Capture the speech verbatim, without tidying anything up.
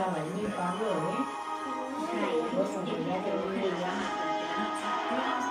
là vẫn như có rồi ấy. Hai bữa xong thì ra tôi đi quá.